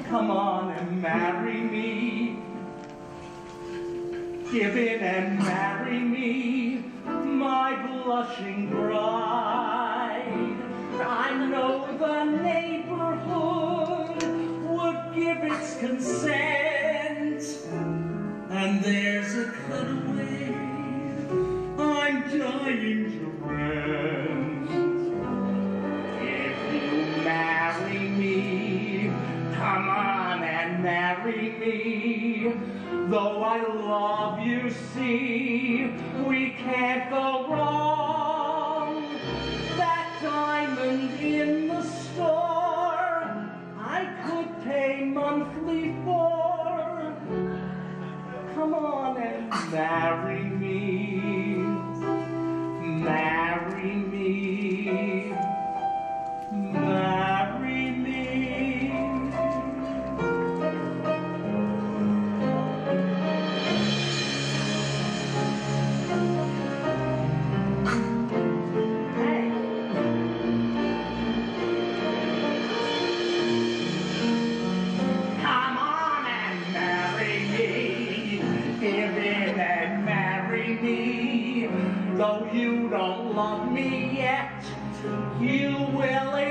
Come on and marry me. Give in and marry me, my blushing bride. I know the neighborhood would give its consent, and there's a cutaway I'm dying to rent. If you marry me, come on and marry me. Though I love you, see, we can't go wrong. That diamond in the store, I could pay monthly for. Come on and marry me. Marry me. Marry me. Give in and marry me. Though you don't love me yet, you will